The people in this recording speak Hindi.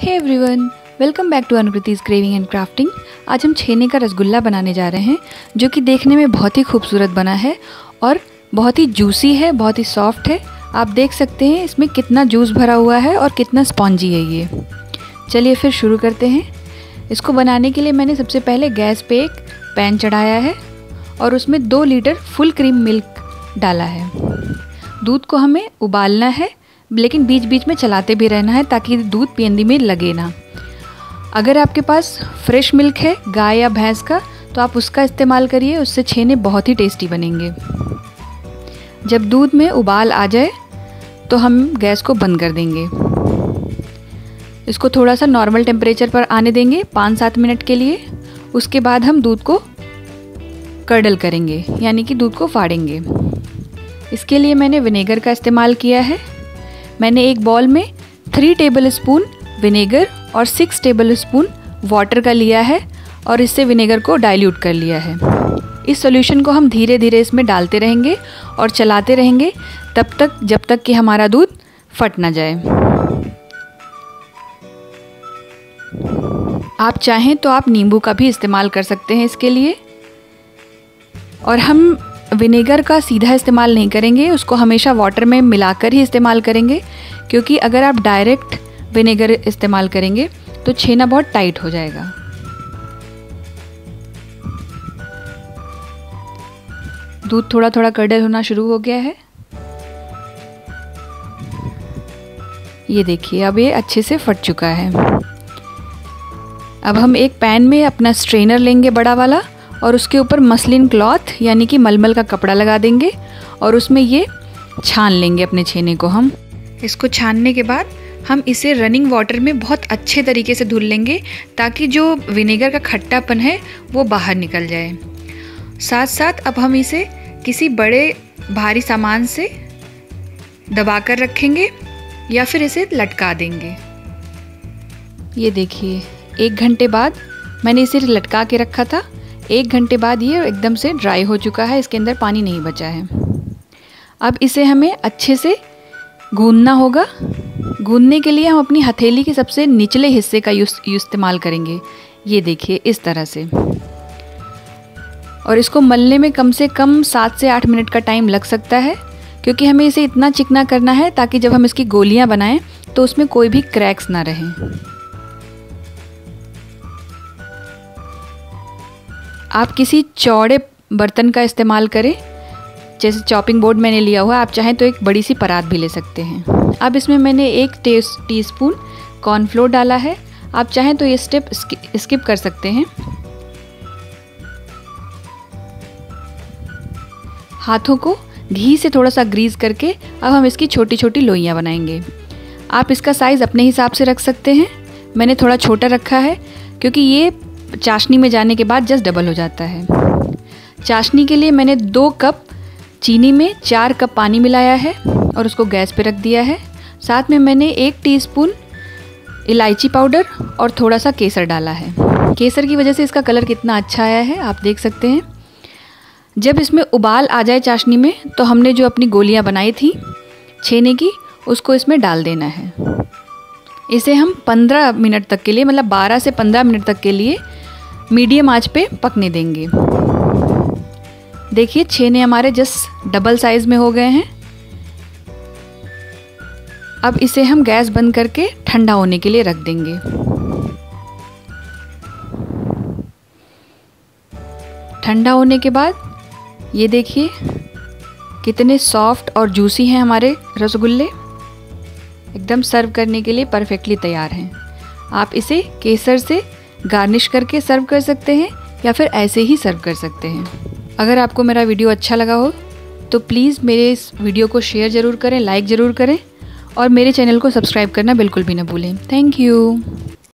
Hey everyone, welcome back to Anukriti's craving and crafting. आज हम छेने का रसगुल्ला बनाने जा रहे हैं जो कि देखने में बहुत ही खूबसूरत बना है और बहुत ही जूसी है, बहुत ही सॉफ्ट है। आप देख सकते हैं इसमें कितना जूस भरा हुआ है और कितना स्पॉन्जी है ये। चलिए फिर शुरू करते हैं। इसको बनाने के लिए मैंने सबसे पहले गैस पे एक पैन चढ़ाया है और उसमें 2 लीटर फुल क्रीम मिल्क डाला है। दूध को हमें उबालना है, लेकिन बीच बीच में चलाते भी रहना है ताकि दूध पेंदी में लगे ना। अगर आपके पास फ्रेश मिल्क है गाय या भैंस का तो आप उसका इस्तेमाल करिए, उससे छेने बहुत ही टेस्टी बनेंगे। जब दूध में उबाल आ जाए तो हम गैस को बंद कर देंगे। इसको थोड़ा सा नॉर्मल टेम्परेचर पर आने देंगे 5-7 मिनट के लिए। उसके बाद हम दूध को कर्डल करेंगे, यानी कि दूध को फाड़ेंगे। इसके लिए मैंने विनेगर का इस्तेमाल किया है। मैंने एक बॉल में 3 टेबलस्पून विनेगर और 6 टेबलस्पून वाटर का लिया है और इससे विनेगर को डाइल्यूट कर लिया है। इस सॉल्यूशन को हम धीरे धीरे इसमें डालते रहेंगे और चलाते रहेंगे तब तक जब तक कि हमारा दूध फट ना जाए। आप चाहें तो आप नींबू का भी इस्तेमाल कर सकते हैं इसके लिए। और हम विनेगर का सीधा इस्तेमाल नहीं करेंगे, उसको हमेशा वाटर में मिलाकर ही इस्तेमाल करेंगे, क्योंकि अगर आप डायरेक्ट विनेगर इस्तेमाल करेंगे तो छेना बहुत टाइट हो जाएगा। दूध थोड़ा थोड़ा कर्डल होना शुरू हो गया है। ये देखिए, अब ये अच्छे से फट चुका है। अब हम एक पैन में अपना स्ट्रेनर लेंगे बड़ा वाला और उसके ऊपर मसलिन क्लॉथ यानी कि मलमल का कपड़ा लगा देंगे और उसमें ये छान लेंगे अपने छेने को। हम इसको छानने के बाद हम इसे रनिंग वाटर में बहुत अच्छे तरीके से धुल लेंगे ताकि जो विनेगर का खट्टापन है वो बाहर निकल जाए। साथ साथ अब हम इसे किसी बड़े भारी सामान से दबाकर रखेंगे या फिर इसे लटका देंगे। ये देखिए, 1 घंटे बाद मैंने इसे लटका के रखा था। 1 घंटे बाद ये एकदम से ड्राई हो चुका है, इसके अंदर पानी नहीं बचा है। अब इसे हमें अच्छे से गूंदना होगा। गूंदने के लिए हम अपनी हथेली के सबसे निचले हिस्से का इस्तेमाल करेंगे। ये देखिए, इस तरह से। और इसको मलने में कम से कम 7 से 8 मिनट का टाइम लग सकता है, क्योंकि हमें इसे इतना चिकना करना है ताकि जब हम इसकी गोलियां बनाएं तो उसमें कोई भी क्रैक्स ना रहें। आप किसी चौड़े बर्तन का इस्तेमाल करें, जैसे चॉपिंग बोर्ड मैंने लिया हुआ है। आप चाहें तो एक बड़ी सी परात भी ले सकते हैं। अब इसमें मैंने 1 टीस्पून कॉर्नफ्लोर डाला है। आप चाहें तो ये स्टेप स्किप कर सकते हैं। हाथों को घी से थोड़ा सा ग्रीस करके अब हम इसकी छोटी छोटी लोइयां बनाएंगे। आप इसका साइज़ अपने हिसाब से रख सकते हैं। मैंने थोड़ा छोटा रखा है क्योंकि ये चाशनी में जाने के बाद जस्ट डबल हो जाता है। चाशनी के लिए मैंने 2 कप चीनी में 4 कप पानी मिलाया है और उसको गैस पे रख दिया है। साथ में मैंने 1 टीस्पून इलायची पाउडर और थोड़ा सा केसर डाला है। केसर की वजह से इसका कलर कितना अच्छा आया है, आप देख सकते हैं। जब इसमें उबाल आ जाए चाशनी में तो हमने जो अपनी गोलियां बनाई थी छेने की, उसको इसमें डाल देना है। इसे हम 15 मिनट तक के लिए, मतलब 12 से 15 मिनट तक के लिए मीडियम आंच पे पकने देंगे। देखिए, छेने हमारे जस्ट डबल साइज़ में हो गए हैं। अब इसे हम गैस बंद करके ठंडा होने के लिए रख देंगे। ठंडा होने के बाद ये देखिए कितने सॉफ्ट और जूसी हैं हमारे रसगुल्ले। एकदम सर्व करने के लिए परफेक्टली तैयार हैं। आप इसे केसर से गार्निश करके सर्व कर सकते हैं या फिर ऐसे ही सर्व कर सकते हैं। अगर आपको मेरा वीडियो अच्छा लगा हो तो प्लीज़ मेरे इस वीडियो को शेयर ज़रूर करें, लाइक ज़रूर करें और मेरे चैनल को सब्सक्राइब करना बिल्कुल भी ना भूलें। Thank you.